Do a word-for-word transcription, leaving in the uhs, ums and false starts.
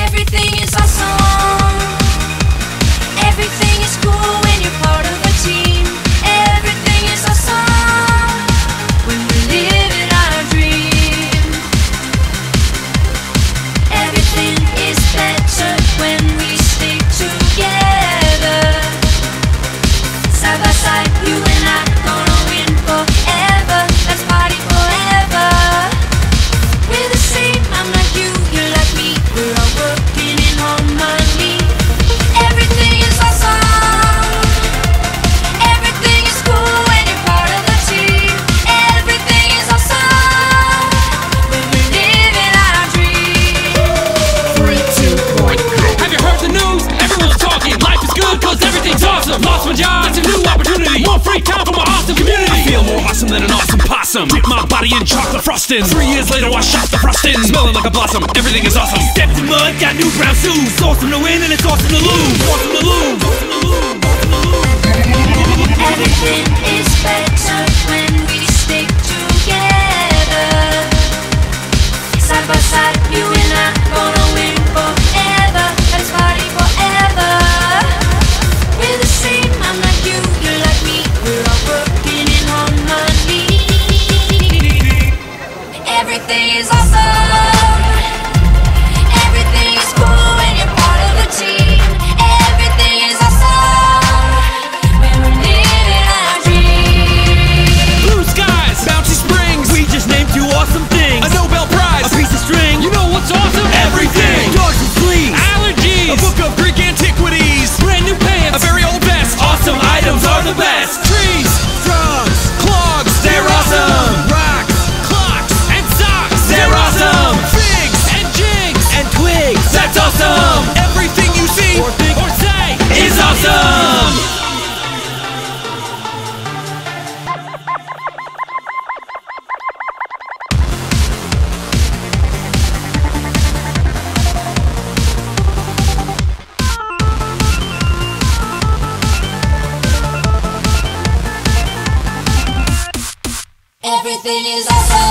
Everything is awesome. Everything is cool when you're part of a team. Everything is awesome when we're living our dream. Everything is better when we stick together. Side by side, you and I gonna win forever. Let's party forever. We're the same, I'm like you, you're like me. We're all working in harmony. Everything is awesome. Everything is cool when you're part of the team. Everything is awesome when we're living our dream. Three, two, one, go. Have you heard the news? Everyone's talking. Life is good cause everything's awesome. Lost my job, that's a new opportunity. More free time for my awesome community. I feel more awesome than an awesome possum. Dip my body in chocolate frosting. Three years later I shot the frosting. Smelling like a blossom, everything is awesome. Stepped in mud, got new brown shoes. It's awesome to win and it's awesome to lose. Awesome to lose. Everything is better when we stick together. Side by side, you and I gonna win forever. Let's party forever. We're the same, I'm like you, you're like me. We're all working in harmony. Everything is awesome. Everything is cool when you're part of a team. Everything is awesome when we're living our dream. Blue skies, bouncy springs. We just named two awesome things. A Nobel Prize, a piece of string. You know what's awesome? Everything. Dogs and fleas, allergies, a book of Greek antiquities, brand new pants, a very old vest. Awesome items are the best. Trees, drums, clogs, they're awesome. Rocks, clocks, and socks, they're awesome. Figs and jigs and twigs, that's awesome. Everything you see or think or say is awesome. Everything is awesome.